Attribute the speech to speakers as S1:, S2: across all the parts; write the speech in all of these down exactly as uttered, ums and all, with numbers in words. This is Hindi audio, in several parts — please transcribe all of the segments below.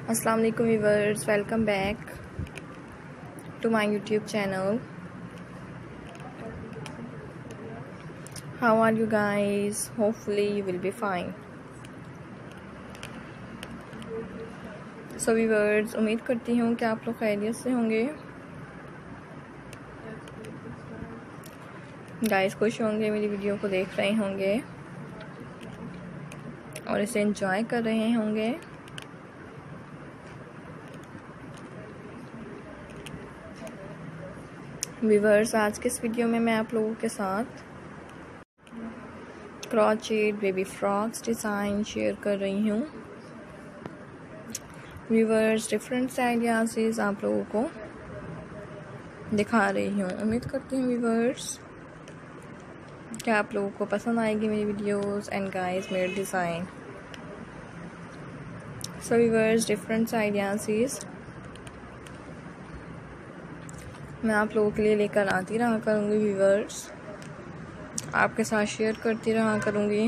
S1: अस्सलाम वालेकुम viewers, welcome back to my YouTube channel. How are you guys? Hopefully you will be fine. So viewers, उम्मीद करती हूँ कि आप लोग खैरियत से होंगे, गाइस खुश होंगे, मेरी वीडियो को देख रहे होंगे और इसे एंजॉय कर रहे होंगे। व्यूअर्स, आज के इस वीडियो में मैं आप लोगों के साथ crochet baby frocks design share कर रही हूँ। व्यूअर्स, डिफरेंट से आइडियाज़ आप लोगों को दिखा रही हूँ। उम्मीद करती हूँ व्यूअर्स कि आप लोगों को पसंद आएगी मेरी वीडियोस एंड गाइस मेरे डिज़ाइन। सो व्यूअर्स, डिफरेंट से आइडियाज़ मैं आप लोगों के लिए लेकर आती रहा करूँगी। व्यूअर्स, आपके साथ शेयर करती रहा करूँगी।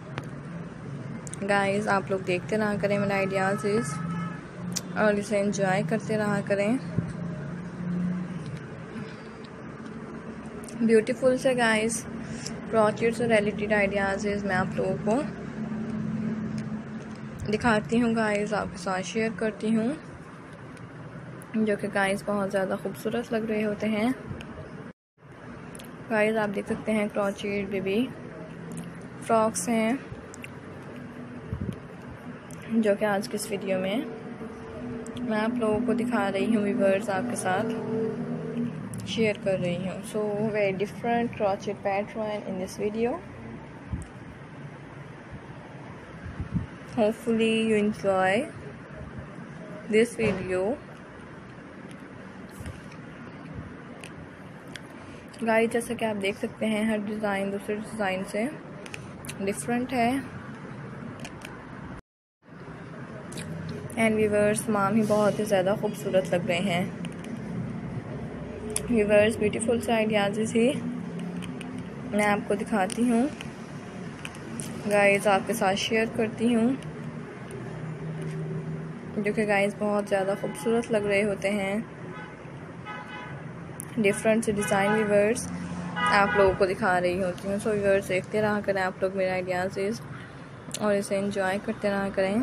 S1: गाइस, आप लोग देखते रहा करें मेरे आइडियाज़ और इसे एंजॉय करते रहा करें। ब्यूटीफुल से गाइस क्रॉचेट से रिलेटेड आइडियाज़ मैं आप लोगों को दिखाती हूँ, गाइस आपके साथ शेयर करती हूँ, जो कि गाइस बहुत ज़्यादा खूबसूरत लग रहे होते हैं। गाइस, आप देख सकते हैं क्रॉचेट बेबी फ्रॉक्स हैं, जो कि आज की इस वीडियो में मैं आप लोगों को दिखा रही हूँ। व्यूअर्स, आपके साथ शेयर कर रही हूँ। So very different crochet pattern in this video. Hopefully you enjoy this video. Guys, जैसा कि आप देख सकते हैं, हर डिज़ाइन दूसरे डिज़ाइन से डिफरेंट है एंड व्यूअर्स तमाम ही बहुत ही ज़्यादा खूबसूरत लग रहे हैं। व्यूअर्स, ब्यूटीफुल से आइडियाज़ ही मैं आपको दिखाती हूँ, गाइस आपके साथ शेयर करती हूँ, जो कि गाइस बहुत ज़्यादा खूबसूरत लग रहे होते हैं। डिफरेंट से डिज़ाइन व्यूअर्स आप लोगों को दिखा रही होती हूँ। सो व्यूअर्स, देखते रहा करें आप लोग मेरे आइडियाज़ और इसे एंजॉय करते रहा करें।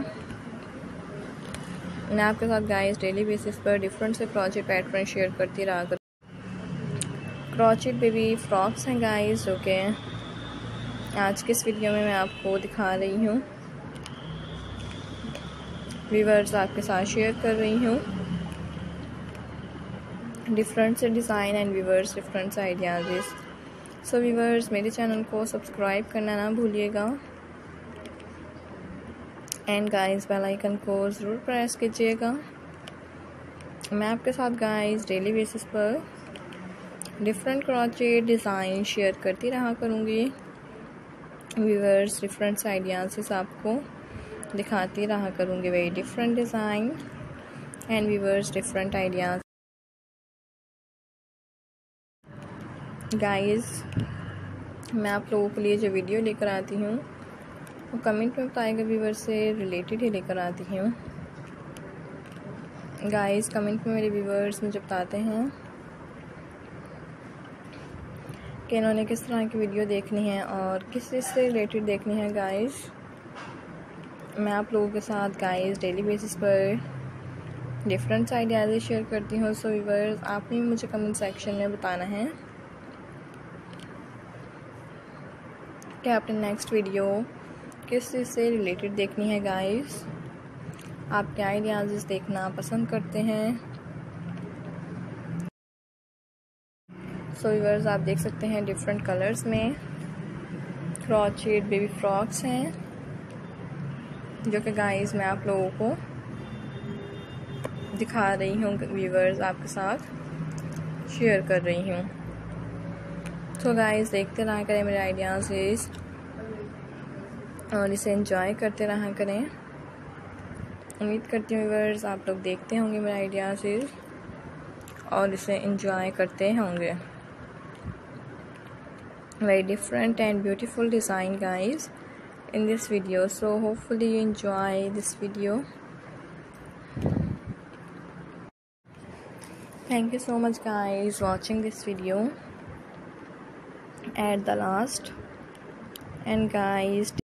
S1: मैं आपके साथ गाइस डेली बेसिस पर डिफरेंट से क्रॉचेट पैटर्न शेयर करती रहा करूँ। क्रॉचेट बेबी फ्रॉक्स हैं गाइस, जो कि आज के इस वीडियो में मैं आपको दिखा रही हूँ, व्यूअर्स आपके साथ शेयर कर रही हूँ। डिफरेंट से डिज़ाइन एंड व्यूअर्स डिफरेंट से आइडियाज़। सो व्यूअर्स, मेरे चैनल को सब्सक्राइब करना ना भूलिएगा एंड गाइस बेल आइकन को ज़रूर प्रेस कीजिएगा। मैं आपके साथ गाइस डेली बेसिस पर डिफरेंट क्रॉचेट डिज़ाइन शेयर करती रहा करूँगी। व्यूअर्स, डिफरेंट से आइडियाज़ आपको दिखाती रहा करूँगी। Very different design and viewers different ideas. Guys, मैं आप लोगों के लिए जो वीडियो लेकर आती हूँ वो कमेंट में बताएगा व्यूअर्स से रिलेटेड ही लेकर आती हूँ। गाइस, कमेंट में मेरे व्यूअर्स मुझे बताते हैं कि इन्होंने किस तरह की वीडियो देखनी है और किस चीज़ से रिलेटेड देखनी है। गाइस, मैं आप लोगों के साथ गाइस डेली बेसिस पर डिफरेंट आइडियाज़ शेयर करती हूँ। सो व्यूअर्स, आपने मुझे कमेंट सेक्शन में बताना है कि आपने नेक्स्ट वीडियो किस चीज़ से रिलेटेड देखनी है। गाइस, आप क्या आइडियाज़ देखना पसंद करते हैं। सो व्यूअर्स, आप देख सकते हैं डिफरेंट कलर्स में क्रॉचेट बेबी फ्रॉक्स हैं, जो कि गाइस मैं आप लोगों को दिखा रही हूँ, व्यूअर्स आपके साथ शेयर कर रही हूँ। तो गाइस, देखते रहा करें मेरे आइडियाज़ और इसे एंजॉय करते रहा करें। उम्मीद करती हूँ व्यूअर्स आप लोग देखते होंगे मेरे आइडियाज़ और इसे एंजॉय करते होंगे। Very different and beautiful design guys in this video, so hopefully you enjoy this video Thank you so much guys watching this video at the last. And guys,